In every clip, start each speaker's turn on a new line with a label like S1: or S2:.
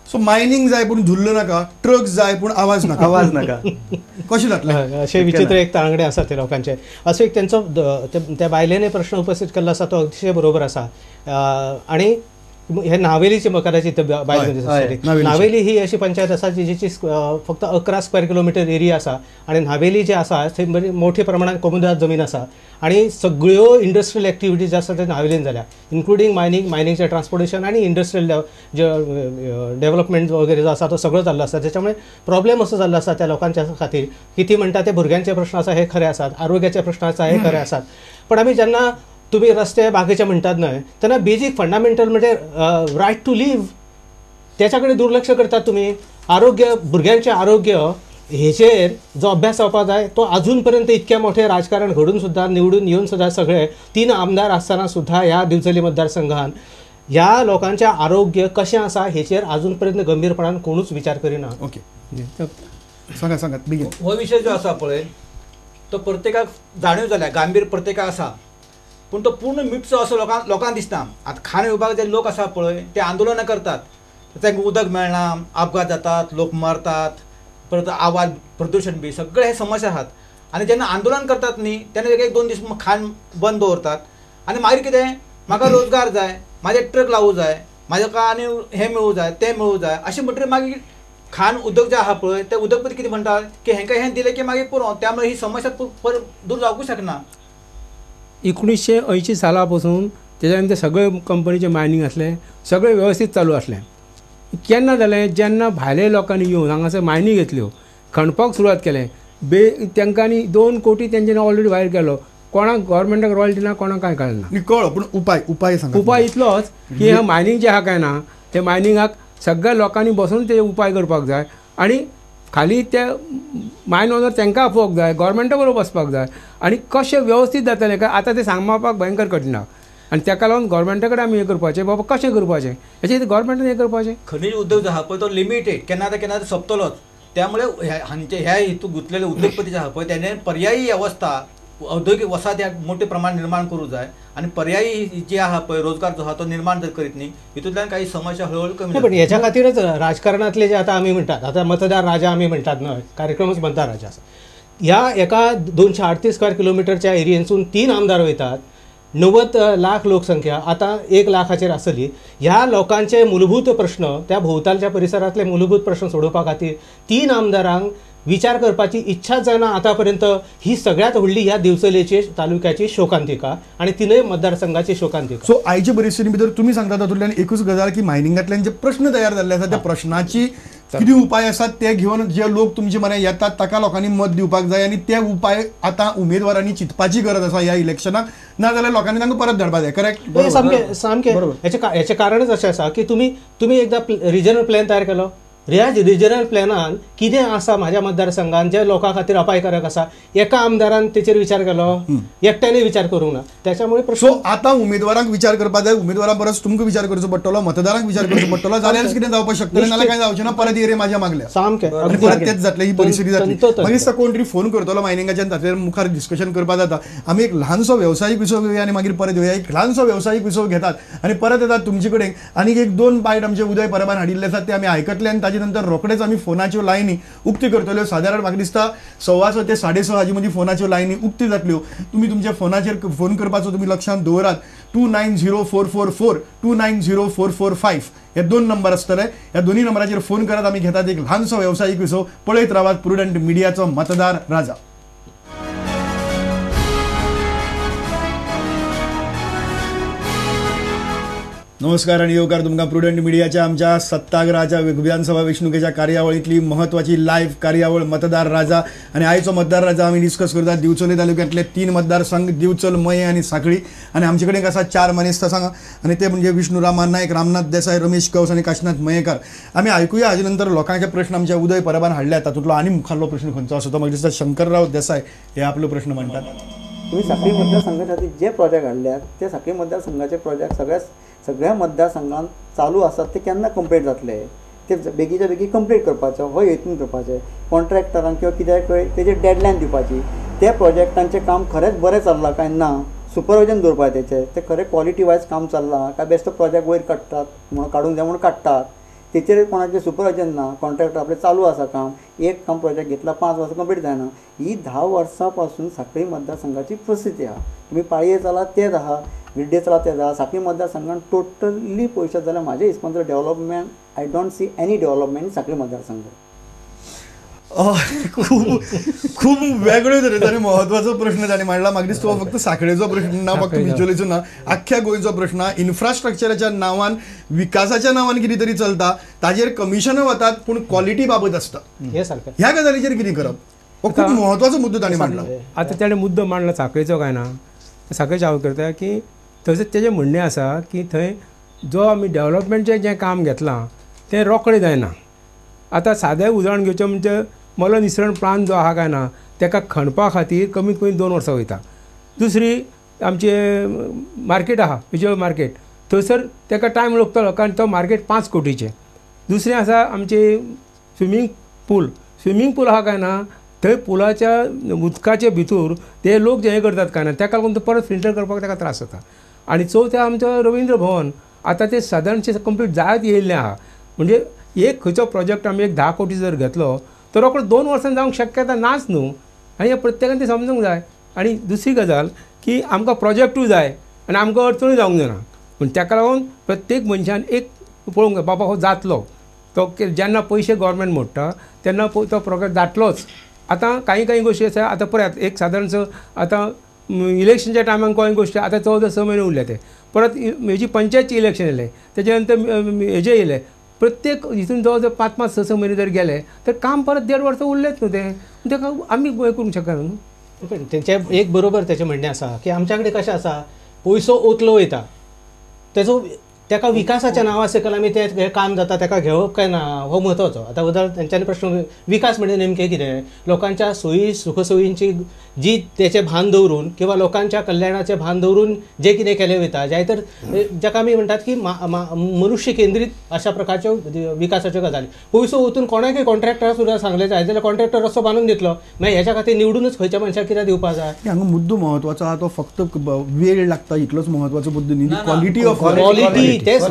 S1: So mining जाय पूण धुल्ल नाका, ट्रक्स जाय पूण आवाज नाका कशें जातलें
S2: असे विचित्र एक तांगडे आसा ते लोकांचे. असो एक त्यांचो त्या बायलेने प्रश्न उपस्थित केल्लो आसा तो अतिशय बरोबर आसा. आणि हे नावेलीची कदाचित नावेली ही अशी पंचायत आसा जिची फक्त 11 स्क्वेअर किलोमीटर एरिया आसा आणि नावेली जे आसा थंय बरी मोठ्या प्रमाणात कमुदाद जमीन आसा आणि सगळ्यो इंडस्ट्रियल एक्टिविटीज आसा ते नावेलीन जाल्या, इन्क्लुडींग मायनिंगचे ट्रान्सपोर्टेशन आणि इंडस्ट्रियल जे डेव्हलपमेंट वगैरे जो आसा तो सगळो जाल्लो आसा. त्याच्यामुळे प्रॉब्लेम असो जाल्लो आसा त्या लोकांच्या खातीर की ती म्हणटा ते भुरग्यांचे प्रश्न आसा हे खरे आसात, आरोग्याचे प्रश्न आसा हे खरे आसात. पण आमी जेन्ना तुम्ही रस्ते बागेचे म्हणतात न्हय तेन्ना बेजीक फंडामेंटल म्हणजे रायट टू लिव्ह त्याच्याकडे दुर्लक्ष करतात तुम्ही. आरोग्य, भुरग्यांचे आरोग्य हेचेर जो अभ्यास जावपाक जाय तो अजून पर्यंत इतके मोठे राजकारण घडून सुद्धा निवडून येऊन सुद्धा सगळे 3 आमदार असताना सुद्धा ह्या दिवचली मतदारसंघात ह्या लोकांचे आरोग्य कशें आसा हेचेर अजून पर्यंत गंभीरपणान कोणूच विचार करिना.
S1: ओके सांगात बेगीन.
S3: हो विषय जो आसा पळय तो प्रत्येकाक जाणीव जाल्या, गांभीर प्रत्येकाक आसा, पूण तो पूर्ण मिटचो असो लोकांक दिसता. आतां खाण विभाग जे लोक आसा पळय ते आंदोलनां करतात, तांकां उदक मेळना, अपघात जातात, लोक मरतात, परत आवाज प्रदूषण बी सगळे हे समस्या आहात. आनी जेन्ना आंदोलन करतात न्ही तेन्ना एक 2 दीस खाण बंद दवरतात आनी मागीर कितें म्हाका रोजगार जाय, म्हाजे ट्रक लावूं जाय, म्हाका आनी हें मेळूं जाय तें मेळूं जाय अशें म्हणटकीर मागीर खाण उद्योग जे आहा पळय ते उद्योगपती कितें म्हणटात की हेंकां हें दिलें की मागीर पुरो, त्यामुळे ही समस्या दूर जावंकूच शकना.
S4: 1980 साला पासून त्याच्या नंतर सगळे कंपनीचे मायनिंग असले, सगळे व्यवस्थित चालू असले. केन्ना जालें जेन्ना भायले लोकांनी येवन हांगासर मायनिंग घेतल्यो, खणपाक सुरवात केलें, तांकांनी 2 कोटी तेंच्यांनी ऑलरेडी भायर केलो, कोणाक गव्हर्मेंटाक रॉयल्टी ना, कोणाक कांय कळना.
S1: कळ्ळो पूण उपाय सांगा.
S4: उपाय इतलोच की हे मायनिंग जे आहा काय ना ते मायनिंगाक सगळ्या लोकांनी बसून ते उपाय करपाक जाय आणि खाली ते मायन ओनर तांकां आपोवंक जाय, गव्हर्मेंटा बरोबर बसपाक जाय आणि कशें व्यवस्थीत जातलें काय आतां तें सांगपाक भयंकर कठीण आहा. आणि ताका लागून गव्हर्मेंटा कडेन आमी हें करपाचें, बाबा कशें करपाचें हेचेर गव्हर्मेंटान हें करपाचें.
S3: खनीज उद्योग जो आहा पळय तो लिमिटेड केन्ना ते सोंपतलोच. त्यामुळे ह्या हेतू गुंतलेले उद्योगपती जे आहा पळय तेणे पर्यायी व्यवस्था औद्योगिक वसाहत या मोठे प्रमाण निर्माण करूं जाय आणि पर्यायी जे आहा पळय रोजगार जो आहा तो निर्माण जर करीत न्ही हितूंतल्यान काही समस्या हळूहळू कमी.
S2: पण याच्या खातीरच राजकारणातले जे आता आमी म्हणटात, आता मतदार राजा आमी म्हणटात न्हय, कार्यक्रमच मतदार राजा आसा. ह्या एका 238 स्क्वेअर किलोमिटरच्या एरियेसून 3 आमदार वयतात, 90 लाख लोकसंख्या आता 1 लाखाचेर आसली. ह्या लोकांचे मूलभूत प्रश्न, त्या भोवतालच्या परिसरातले मूलभूत प्रश्न सोडोवपा खातीर 3 आमदारांक विचार करपाची इच्छाच जायना आतापर्यंत. ही सगळ्यात व्हडली ह्या दिवचलेची तालुक्याची शोकांतिका आणि 3 मतदारसंघाची शोकांतिका.
S1: सो आयच्या परिस्थिती भितर तुम्ही सांगता तातूंतल्यान एकूच गजाल की मायनिंगांतल्यान जे प्रश्न तयार जाल्ले आसात त्या प्रश्नाची किती उपाय आसात ते घेवन जे लोक तुमचे म्हणे येतात ताका लोकांनी मत दिवपाक जाय आणि ते उपाय आता उमेदवारांनी चिंतपाची गरज आसा ह्या इलेक्शनाक, ना जाल्यार लोकांनी तांकां परत धाडपाक जाय. करेक्ट.
S2: सामकें हेचें कारणच अशें आसा की तुम्ही एकदा रिजनल प्लॅन तयार केलो, ह्या रिजनल प्लॅनान कितें आसा म्हाज्या मतदारसंघात जे लोकां खातीर अपायकारक आसा, एका आमदारान तेचेर विचार केलो, एकट्याने विचार करूंक ना. त्याच्यामुळे
S1: सो आता उमेदवारांक विचार करपाक जाय, उमेदवारा परस तुमकां विचार करचो पडटलो, मतदारांक विचार करचो पडटलो, जाल्यारच कितें जावपाक शकतलें, नाल्यार कांय जावचें ना. परत येरे म्हाज्या मागल्या
S2: सामकें
S1: परत तेच जातलें, ही परिस्थिती जातली. मागीर कोण तरी फोन करतलो मायनिंगाच्यान, ताचेर मुखार डिस्कशन करपाक जाता. आमी एक ल्हानसो वेवसायीक विसव घेवया आनी मागीर परत येवया. एक ल्हानसो वेवसायीक विसव घेतात आनी परत येतात तुमचे कडेन. आनीक 1-2 बायट आमचे उदय परबान हाडिल्ले आसात ते आमी आयकतले आनी ताचे नंतर रोखडेच आमी फोनाच्यो लायनी उक्ती करतल्यो. सादारण म्हाका दिसता 6:15 ते 6:30 हाजे मदीं फोनाच्यो लायनी उक्ती जातल्यो. तुमी तुमच्या फोनाचेर फोन करपाचो तुमी लक्षांत दवरात. 290444 290445 हे 2 नंबर आसतले. ह्या दोन्ही नंबराचेर फोन करात. आमी घेतात एक ल्हानसो वेवसायीक विसव. पळयत रावात प्रुडंट मिडियाचो मतदार राजा. नमस्कार आणि येवकार तुमकां प्रुडंट मिडियाच्या आमच्या सत्तागृहाच्या विधानसभा वेंचणुकेच्या कार्यावळींतली महत्वाची लायव्ह कार्यावळ मतदार राजा. आणि आयचो मतदार राजा आमी डिस्कस करतात दिवचले तालुक्यांतले 3 मतदारसंघ दिवचल, मये आणि सांखळी. आणि आमचे कडेन आसा 4 मनीस सांगा आणि ते म्हणजे विष्णुरामान नायक, रामनाथ देसाय, रमेश कौस आणि काशीनाथ मयेकार. आमी आयकुया हाजे नंतर लोकांचे प्रश्न आमचे उदय परबान हाडल्यात. तातूंतलो आनी मुखारलो प्रश्न खंयचो आसा तो म्हाका दिसता शंकरराव देसाय हे आपलो प्रश्न म्हणटात.
S5: तुम्ही सांखळी मतदारसंघाच्या खातीर जे प्रोजेक्ट हाडल्यात ते सांखळी मतदारसंघाचे प्रोजेक्ट सगळ्या मतदारसंघांत चालू आसात ते केन्ना कंप्लीट जातले, ते बेगीच्या बेगी कंप्लीट करपाचो हो हेतून करपाचें. कॉन्ट्रॅक्टरांक किंवा कित्याक तेजे डेडलायन दिवपाची. त्या प्रोजेक्टांचें काम खरेंच बरें चल्लां काय ना, सुपरविजन दवरपाचें तें खरें क्वॉलिटी वायज काम चल्लां काय बेश्टो प्रोजेक्ट वयर काडटात म्हणून काडूंक जाय म्हणून काडटात तेचेर कोणाचे सुपरवायजर ना, कॉन्ट्रॅक्टर आपले चालू आसा काम, एक काम प्रोजेक्ट घेतला 5 वर्सां कंप्लीट जायना. ही 10 वर्सां पासून सांखळी मतदारसंघाची परिस्थिती आहा. तुम्ही पाळये चला तेच आहा, विड्डे चला तेच आहा. सांखळी मतदारसंघान टोटली पयशे जाल्यार म्हाज्या हिसपान development I don't see any development in Sankhali मतदारसंघ.
S1: खूप खूप वेगळ्यो तरेच्यांनी महत्वाचो प्रश्न ताणें मांडला. म्हाका दिसता हो फक्त सांखळेचो प्रश्न ना, फक्त बिचोलेचो ना, आख्ख्या गोंयचो प्रश्न. इन्फ्रास्ट्रक्चराच्या नांवान, विकासाच्या नांवान कितें तरी चलता, ताजेर कमिशनां वतात पूण क्वॉलिटी बाबत आसता. ह्या गजालीचेर कितें करप, हो खूब महत्वाचो मुद्दो ताणें मांडला.
S4: आतां ताणें मुद्दो मांडला सांखळेचो काय ना, सांखळेचो हांव करता की थंयसर तेजें म्हणणें आसा की थंय जो आमी डेव्हलपमेंटचें जें काम घेतलां तें रोखडें जायना. आतां सादें उदाहरण घेवचें म्हणजे मल निसरण प्लान जो आहा काय ना, ताका खणपा खातीर कमीत कमी 2 वर्सां वयता. दुसरी आमचे मार्केट आहा, विजय मार्केट, थंयसर ताका टायम लागतलो कारण तो मार्केट 5 कोटीचें. दुसरें आसा आमचे स्विमींग पूल आहा काय ना, थंय पुलाच्या उदकाचे भितर ते लोक जे हें करतात काय ना, ताका लागून तो परत फिल्टर करपाक ताका त्रास जाता. आनी चवथें आमचो रवींद्र भवन, आतां ते सादारणशें कंप्लीट जायत येयल्लें आहा. म्हणजे एक खंयचो प्रोजेक्ट आमी एक 10 कोटी जर घेतलो तर रोखडो 2 वर्सां जावंक शक्यता नाच न्हू. आनी हे प्रत्येकान ते समजूंक जाय. आनी दुसरी गजाल की आमकां प्रोजेक्टूय जाय आनी आमकां अडचणूय जावंक जायना. पूण ताका लागून प्रत्येक मनशान एक पळोवंक जाय, बाबा हो जातलो. तो जेन्ना पयशे गव्हर्मेंट मोडटा तेन्ना तो प्रोजेक्ट जातलोच. आतां काही गोश्टी आसा. आतां पळयात, एक सादारणसो आतां इलेक्शनच्या टायमार कोण गोश्टी आतां 14 म्हयने उरले, ते परत हेजी पंचायतची इलेक्शन येयलें, तेच्या नंतर हेजे येयले. प्रत्येक हितून जवळ जवळ 5-5, 6-6 महिने जर गेले तर काम परत 1.5 वर्स उरलेच न्हू. ते ताका आमी गोंय करूंक शकना न्हू.
S2: पण तेंचे एक बरोबर तेचें म्हणणें आसा की आमच्या कडेन कशें आसा, पयसो ओतलो वयता, तेजो ताका विकासाच्या नांवा सकयल आमी तें काम जाता ताका घेवप काय ना हो म्हत्वाचो. आतां उदाहरण तेंच्यांनी प्रश्न, विकास म्हणजे नेमकें कितें, लोकांच्या सोयी सुखसोयींची जी तेचें भान दवरून किंवा लोकांच्या कल्याणाचें भान दवरून जे कितें केलें वयता, जाय तर जाका आमी म्हणटात की मनुश्य केंद्रीत अशा प्रकारच्यो विकासाच्यो गजाली. पयसो ओतून कोणाकय कॉन्ट्रॅक्टरा सुद्दां सांगलें जाय जाल्यार कॉन्ट्रॅक्टर रस्तो बांदून दितलो, मागीर हेच्या खातीर निवडूनच खंयच्या मनशाक कितें दिवपा जाय.
S1: हांगा मुद्दो महत्वाचो आहा तो फक्त वेळ लागता इतलोच महत्वाचो मुद्दो न्ही, क्वॉलिटी ऑफ
S2: क्वॉलिटी.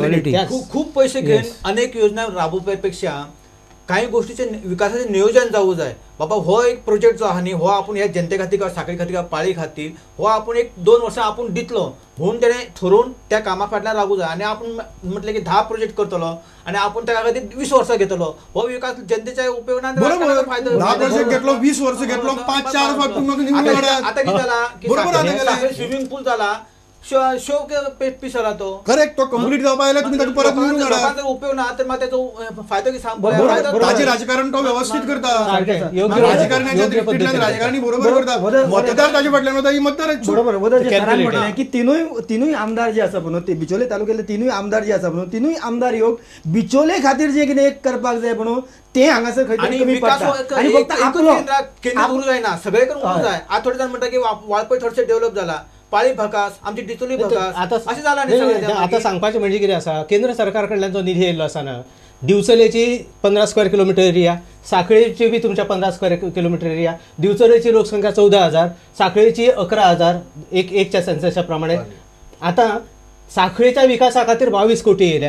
S3: खूप पैसे घेऊन अनेक योजना राबवण्यापेक्षा काही गोष्टीचे विकासाचे नियोजन जावं जाय. बाबा हो एक प्रोजेक्ट जो आहा न्ही, हो आपण ह्या जनते खातीर किंवा सांखळी खातीर किंवा पाळी खातीर हो आपण एक 2 वर्सां आपण दितलो म्हणून तेणें ठरवून त्या कामा फाटल्यान लागू जाय. आनी आपण म्हटलें की 10 प्रोजेक्ट करतलो आनी आपण त्या खातीर 20 वर्सां घेतलो, हो विकास जनतेच्या उपयोगान
S1: फायदो. 10 प्रोजेक्ट घेतलो, 20 वर्स घेतलो, 5-4 फावट तुमकां निवडून हाडा.
S3: आता कितें जाला की स्विमींग पूल जाला, शो पीस जाला तो
S1: करेक्ट, तो कंप्लीट जावपा आयला तुमी ताका परत निवडून हाडा.
S3: लोकांचो उपयोग ना तर मागीर तेजो फायदो कितें सांग.
S1: ताजें राजकारण तो व्यवस्थित करता, राजकारण्याच्या दृश्टींतल्यान राजकारणी बरोबर करता, मतदार ताजे फाटल्यान वता, ही मतदाराची
S6: बरोबर. म्हटलें की तिनूय आमदार जे आसा पळय, ते बिचोले तालुक्यातले तिनूय आमदार जे आसा पळय, तिनूय आमदार योग बिचोले खातीर जे कितें एक करपाक जाय पळय ते हांगासर खंय तरी कमी पडटा. आनी फक्त आपलो
S3: केंद्र उरूं जायना, सगळे करून उरूं जाय. आज थोडे जाण म्हणटा की वाळपय थोडेशें डेव्हलप जाला, पाळी भकास, आमची डिचोली भकास अशें जालां न्ही.
S2: आतां सांगपाचें म्हणजे कितें आसा, केंद्र सरकार कडल्यान जो निधी येयल्लो आसा ना, दिवचलेची 15 स्क्वेअर किलोमिटर एरिया, सांखळेची बी तुमच्या 15 स्क्वेअर किलोमिटर एरिया, दिवचलेची लोकसंख्या 14,000, सांखळेची 11,000 एकच्या सेन्ससच्या प्रमाणे. आतां सांखळेच्या विकासा खातीर 22 कोटी येयल्या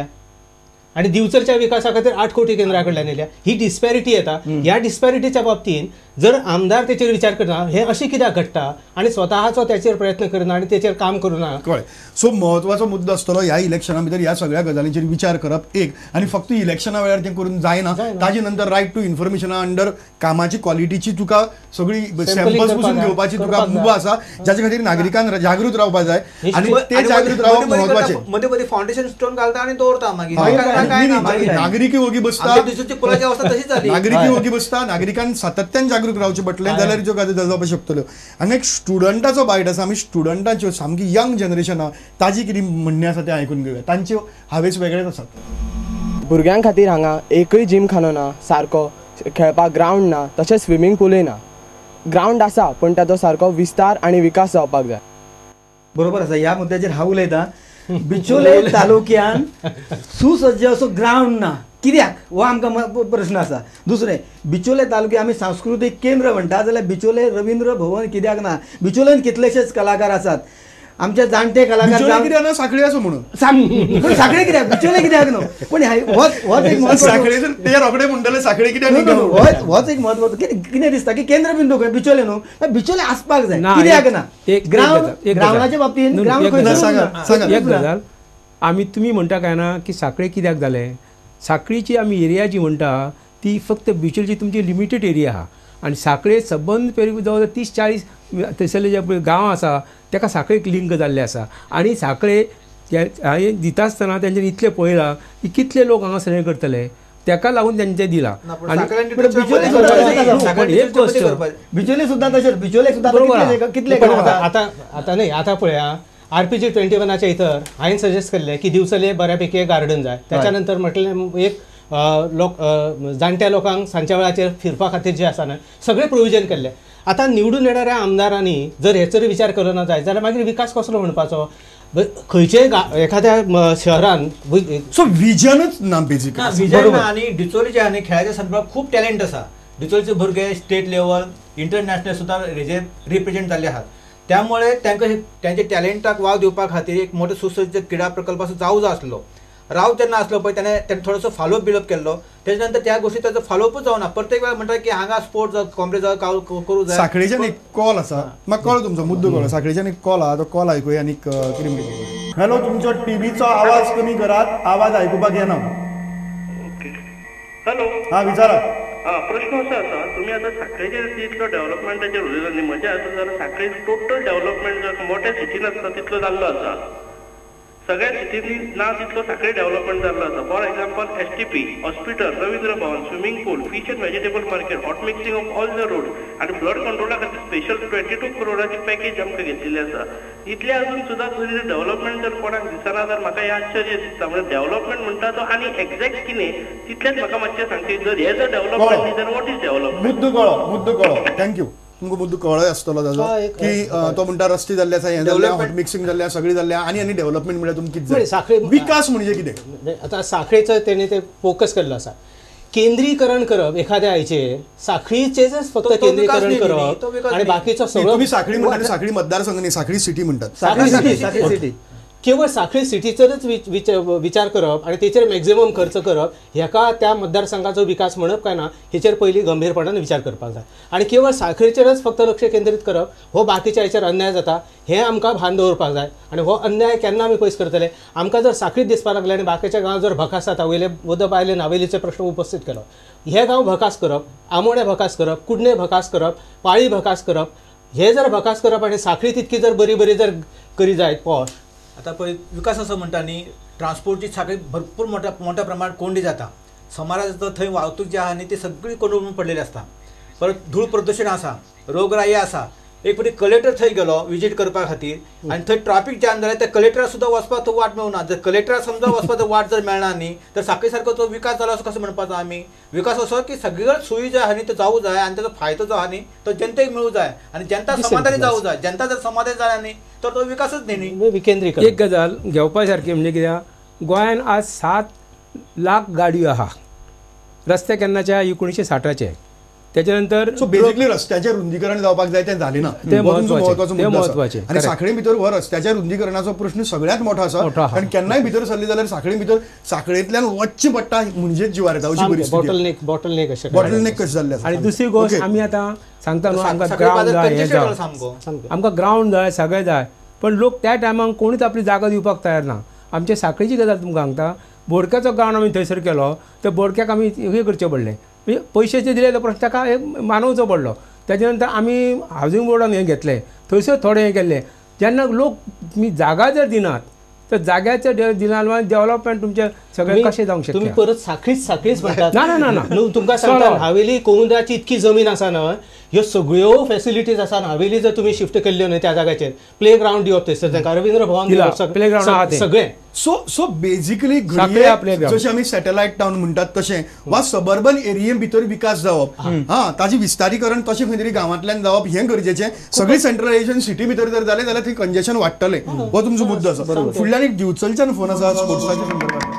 S2: आणि दिवचलच्या विकासा खातीर 8 कोटी केंद्रा कडल्यान येयल्या. ही डिस्पॅरिटी येता. ह्या डिस्पॅरिटीच्या बाबतींत जर आमदार तेचेर विचार करना, हे अशें कित्याक घडटा आनी स्वताचो तेचेर प्रयत्न करना आनी तेचेर काम करूना.
S1: कळ्ळें. सो महत्वाचो मुद्दो आसतलो ह्या इलेक्शना भितर ह्या सगळ्या गजालींचेर विचार करप एक, आनी फक्त इलेक्शना वेळार तें करून जायना. ताजे नंतर रायट टू इन्फॉर्मेशना अंडर कामाची क्वॉलिटीची तुका सगळी सॅम्पल्स पसून घेवपाची तुका मुभा आसा, जाचे खातीर नागरिकांक जागृत रावपा जाय आनी ते जागृत रावप महत्वाचें.
S3: मदीं मदीं फावंडेशन स्टोन घालता आनी दवरता मागीर
S1: नागरिकी वगी बसता,
S3: पुलाची अवस्था तशीच जाली.
S1: नागरिकी वगी बसता, नागरिकांक सातत्यान जागृत रावचें पडटलें जाल्यार ज्यो गजाली जावपाक शकतल्यो. हांगा एक स्टुडंटाचो बायट आसा, आमी स्टुडंटाच्यो सामकी यंग जनरेशन आहा ताजी कितें म्हणणें आसा तें आयकून घेवया. तांच्यो हावेस वेगळेच आसात.
S7: भुरग्यां खातीर हांगा एकूय जिमखानो ना, सारको खेळपाक ग्रावंड ना, तशेंच स्विमींग पूलय ना. ग्रावंड आसा पूण ताचो सारको विस्तार आनी विकास जावपाक जाय.
S6: बरोबर आसा. ह्या मुद्द्याचेर हांव उलयतां. बिचोले तालुक्यान सुसज्ज असो ग्रावंड ना, कित्याक हो आमकां प्रश्न आसा. दुसरें, बिचोले तालुक्यात आमी सांस्कृतीक केंद्र म्हणटा जाल्यार बिचोले रवींद्र भवन कित्याक ना. बिचोलेन कितलेशेच कलाकार आसात. आमचे जाणटे कलाकार
S1: बिचोले
S6: जावन-
S1: कित्याक ना साखळी असो म्हणून
S6: साखळे कित्याक बिचोले कित्याक न्हू पण होच एक म्हत्वाचो
S1: साखळेचेर ते रोखडे म्हणटले साखळी कित्याक न्ही म्हणून.
S6: होच एक म्हत्वाचो कितें दिसता की केंद्रबिंदू खंय बिचोले न्हू बिचोले आसपाक जाय
S4: ना,
S6: कित्याक ना
S4: एक
S6: ग्रावंड ग्रावंडाच्या बाबतींत
S4: न्हू,
S6: ग्रावंड
S4: एक
S6: खंय
S4: गजाल.
S6: जरूर ना.
S4: एक गजाल तुमी म्हणटा काय ना की साखळे कित्याक जाले साखळीची आमी एरिया जी म्हणटा ती फक्त बिचोलची तुमची लिमिटेड एरिया आहा आनी साखळे सबंद पेरू जवळ 30-40 थंयसरले जे गांव आसा ताका साखळेक लिंक जाल्ले आसा आनी साखळे हांवें दिता आसतना तेंच्यानी इतलें पळयलां की कितले लोक हांगासर हें करतले ताका लागून तेंचें दिलां
S6: बिचोले सुद्दां तशेंच बिचोले सुद्दां कितले
S2: पण आता नाही आता पळया RPG 21च्या इतर हांवें सजेस्ट केल्लें की दिवचले बऱ्यापैकी एक गार्डन जाय त्याच्यानंतर म्हटलें एक जाणट्या लोकांक सांच्या वेळाचेर फिरपा खातीर जे आसा ना सगळे प्रोविजन केल्ले आता निवडून येणाऱ्या आमदारांनी जर हेचो विचार केलो ना जाय जाल्यार मागीर विकास कसलो म्हणपाचो खंयचेय एखाद्या शहरान
S1: सो विजनच ना बेजिक
S3: विजय आणि डिचोली जे आनी खेळाच्या संदर्भात खूप टॅलेंट आसा डिचोलीचे भुरगे स्टेट लेवल इंटरनॅशनल सुद्दां हेजेर रिप्रेझेंट जाल्ले आहात त्यामुळे तांकां त्यांच्या टॅलेंटाक वाव दिवपा खातीर एक मोठो सुसज्ज क्रीडा प्रकल्प असो जावं जाय आसलो राव जेन्ना आसलो पळय त्याने थोडोसो फॉलोअप बिलअप केल्लो त्याच्या नंतर त्या गोष्टी त्याचो फॉलोअपच जावना प्रत्येक वेळा म्हणटा की हांगा स्पोर्ट्स कॉम्प्रेज करूं जाय
S1: साखळेच्यान एक कॉल आसा म्हाका कळ्ळो तुमचो मुद्दो कळ्ळो साखळेच्यान एक कॉल आहा तो कॉल आयकुया आनी कितें म्हणटा हॅलो तुमचो टीव्हीचो आवाज कमी करात आवाज आयकुपाक येना
S8: हॅलो
S1: हा विचारा
S8: प्रश्न असो आसा तुमी आतां साखळेचेर तितलो डेव्हलपमेंटाचेर उलयला न्ही म्हजें आतां जाल्यार साखळे टोटल डेव्हलपमेंट जर मोठ्या सिटीन आसता तितलो जाल्लो आसा सगळ्या सिटींनी ना तितलो साखळे डेव्हलपमेंट जाल्लो आसा for example STP hospital Ravindra Bhavan swimming pool fish and vegetable market hot mixing of all the road आनी फ्लड कंट्रोला खातीर स्पेशल 22 करोडाची पॅकेज आमकां घेतलेली आसा इतले अजून सुद्दां जर डेव्हलपमेंट जर कोणाक दिसना जाल्यार म्हाका हें आश्चर्य दिसता म्हणजे डेव्हलपमेंट म्हणटा तो आनी एक्झॅक्ट कितें तितलेंच म्हाका मातशें सांगचे जर हे जर डेव्हलपमेंट न्ही जाल्यार वॉट इज डेव्हलपमेंट
S1: मुद्दो कळ्ळो थँक्यू तुमकां मुद्दो कळ्ळोय आसतलो ताजो की तो म्हणटा रस्ते जाल्ले आसा हें जाल्लें हॉट मिक्सिंग जाल्लें सगळी जाल्लें आनी डेव्हलपमेंट म्हणल्यार तुमकां कितें
S2: साखळे
S1: विकास म्हणजे कितें
S2: आता साखळेचं त्याने ते फोकस केल्लो आसा केंद्रीकरण करप एखाद्या हाचेर साखळीचेच फक्त केंद्रीकरण करप आणि बाकीचो सगळो
S1: तुम्ही साखळी म्हणटा साखळी मतदारसंघ न्ही साखळी सिटी म्हणटात
S2: साखळी सिटी केवळ साखळी सिटीचोच विचार करप आणि तेचेर मॅक्झिमम खर्च करप हेका त्या मतदारसंघाचो विकास म्हणप काय ना हेचेर पयलीं गंभीरपणान विचार करपाक जाय आणि केवळ साखळेचेरच फक्त लक्ष केंद्रीत करप हो बाकीच्या हेचेर अन्याय जाता हें आमकां भान दवरपाक जाय आणि हो अन्याय केन्ना आमी पयस करतले आमकां जर साखळीत दिसपाक लागले आनी बाकीच्या गांवांत जर भकास जाता वयले उदक आयले नावेलीचे प्रश्न उपस्थित केलो हे गांव भकास करप आमोड्या भकास करप कुडणे भकास करप पाळी भकास करप हे जर भकास करप आनी साखळी तितकी जर बरी जर करी जायत पॉश
S3: आता पळय विकास असो म्हणटा न्ही ट्रान्सपोर्टची साखळी भरपूर मोठ्या प्रमाणात कोंडी जाता समाजात थंय वाहतूक जी आहा न्ही ती सगळी कोंडून पडलेली आसता परत धूळ प्रदूशण आसा रोगराई आसा एक फावटी कलेक्टर थंय गेलो विजीट करपा खातीर आनी थंय ट्राफीक जाम जाल्यार त्या कलेक्टराक सुद्दां वचपाक तो वाट मेळना जर कलेक्टराक समजा वचपाक वाट जर मेळना न्ही तर साखळे सारको तो विकास जालो असो कसो म्हणपाचो आमी विकास असो की सगळ्यो सोयी ज्यो आहा न्ही त्यो जावूं जाय आनी ताचो फायदो जो आहा न्ही तो जनतेक मेळूं जाय आनी जनता समाधानी जावूं जाय जनता जर समाधानी जाल्या न्ही तर तो विकासच न्ही
S2: विकेंद्रीकरण
S4: एक गजाल घेवपा सारकी म्हणजे कित्याक गोंयान आज 7 लाख गाडयो आहा रस्ते केन्नाचे 1960चे त्याच्यानंतर
S1: सो बेसिकली रस्त्याचें रुंदीकरण जावपाक जाय तें जालें ना
S4: ते
S1: महत्वाचें आनी साखळे भितर हो रस्त्याच्या रुंदीकरणाचो प्रश्न सगळ्यात मोठो आसा आनी केन्नाय भितर सरली जाल्यार साखळे भितर साखळेंतल्यान वचचें पडटा म्हणजेच जिवार येता अशी परिस्थिती बॉटलनेक कशें जाल्लें आसा
S4: आनी दुसरी गोश्ट आमी आतां सांगता न्हू आमकां ग्रावंड जाय हें जाय आमकां ग्रावंड जाय सगळें जाय पण लोक त्या टायमाक कोणूच आपली जागा दिवपाक तयार ना आमचे साखळेची गजाल तुमकां सांगता बोडक्याचो ग्रावंड आमी थंयसर केलो त्या बोडक्याक आमी हे करचें पडलें म्हणजे पयशे दिले तो प्रश्न ताका एक मानवचो पडलो त्याच्या नंतर आमी हावजींग बोर्डान हें घेतलें थंयसर थोडें हें केल्लें जेन्ना लोक तुमी जागा जर दिनात तर जाग्याचे दिना डेव्हलपमेंट तुमचे सगळें कशें जावंक शकता
S2: तुम्ही परत साखळीच म्हणटात
S4: ना
S2: तुमकां सांगता हावेली कोंडाची इतकी जमीन आसा न्हय ह्यो सगळ्यो फॅसिलिटीज आसा हावेली जर तुमी शिफ्ट केल्ल्यो न्हय त्या जाग्याचेर प्ले ग्राउंड दिवप थंयसर तांकां रवींद्र भवन दिवप
S4: प्ले ग्राउंड
S2: सगळें
S1: सो बेसिकली जशें आमी सॅटेलायट टावन म्हणटात तशें वा सबर्बन एरिये भितर विकास जावप ताजी विस्तारीकरण तशें खंय तरी गांवांतल्यान जावप हें गरजेचें सगळी सेंट्रलायझेशन सिटी भितर जर जालें जाल्यार थंय कंजेशन वाडटलें हो तुमचो मुद्दो आसा फुडल्यान एक दिवचलच्यान फोन आसा स्पोर्ट्साच्या संदर्भात